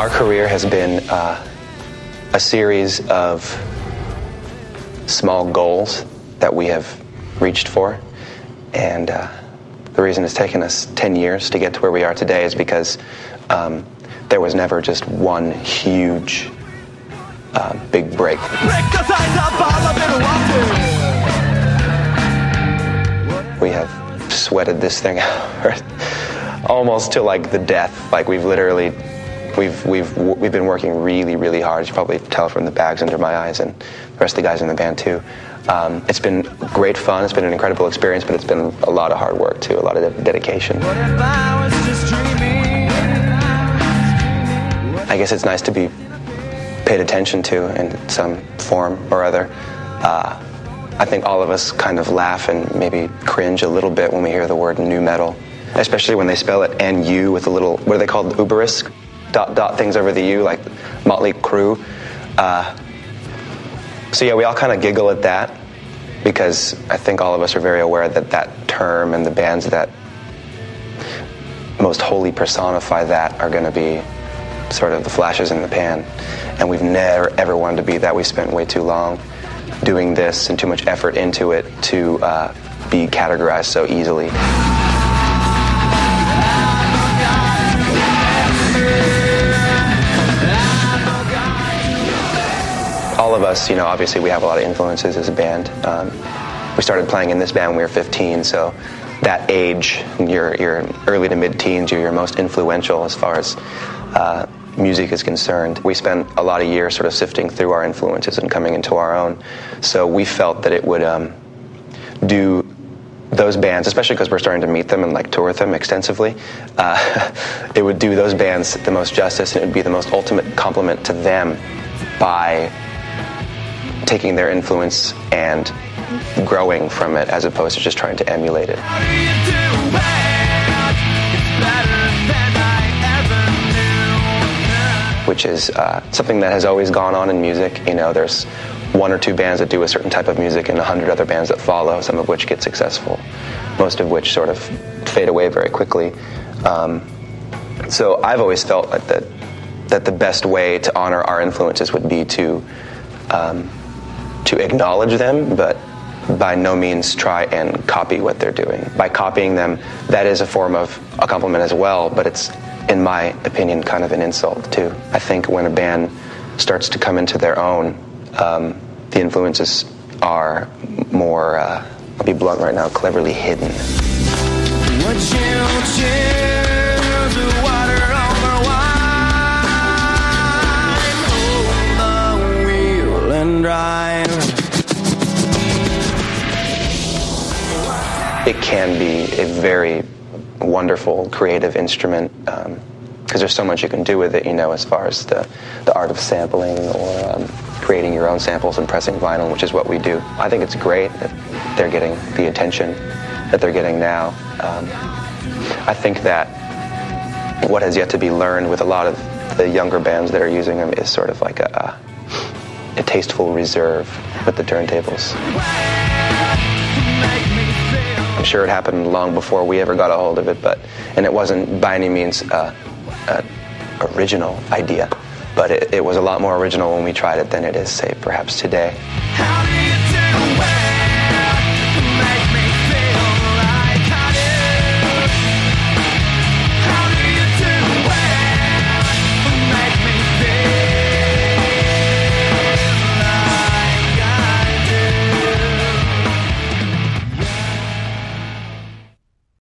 Our career has been a series of small goals that we have reached for, and the reason it's taken us 10 years to get to where we are today is because there was never just one huge big break. We have sweated this thing out almost to like the death. Like we've been working really, really hard. As you probably tell from the bags under my eyes and the rest of the guys in the band too. It's been great fun. It's been an incredible experience, but it's been a lot of hard work too, a lot of dedication. I guess it's nice to be paid attention to in some form or other. I think all of us kind of laugh and maybe cringe a little bit when we hear the word nu metal, especially when they spell it N-U with a little, what are they called, uberisk? Dot things over the U, like Motley Crue. So yeah, we all kind of giggle at that because I think all of us are very aware that that term and the bands that most wholly personify that are going to be sort of the flashes in the pan. And we've never ever wanted to be that. We spent way too long doing this and too much effort into it to be categorized so easily. All of us, obviously we have a lot of influences as a band. We started playing in this band when we were 15, so that age, your early to mid-teens, you're your most influential as far as music is concerned. We spent a lot of years sort of sifting through our influences and coming into our own. So we felt that it would do those bands, especially because we're starting to meet them and like tour with them extensively, it would do those bands the most justice, and it would be the most ultimate compliment to them by taking their influence and growing from it as opposed to just trying to emulate it. Which is something that has always gone on in music. There's one or two bands that do a certain type of music and 100 other bands that follow, some of which get successful, most of which sort of fade away very quickly. So I've always felt that the best way to honor our influences would be to acknowledge them, but by no means try and copy what they're doing. By copying them, that is a form of a compliment as well, but it's, in my opinion, kind of an insult too. I think when a band starts to come into their own, the influences are more, I'll be blunt right now, cleverly hidden. It can be a very wonderful creative instrument because there's so much you can do with it, as far as the art of sampling or creating your own samples and pressing vinyl, which is what we do. I think it's great that they're getting the attention that they're getting now. I think that what has yet to be learned with a lot of the younger bands that are using them is sort of like a tasteful reserve with the turntables. I'm sure it happened long before we ever got a hold of it, and it wasn't by any means an original idea, but it was a lot more original when we tried it than it is, say, perhaps today.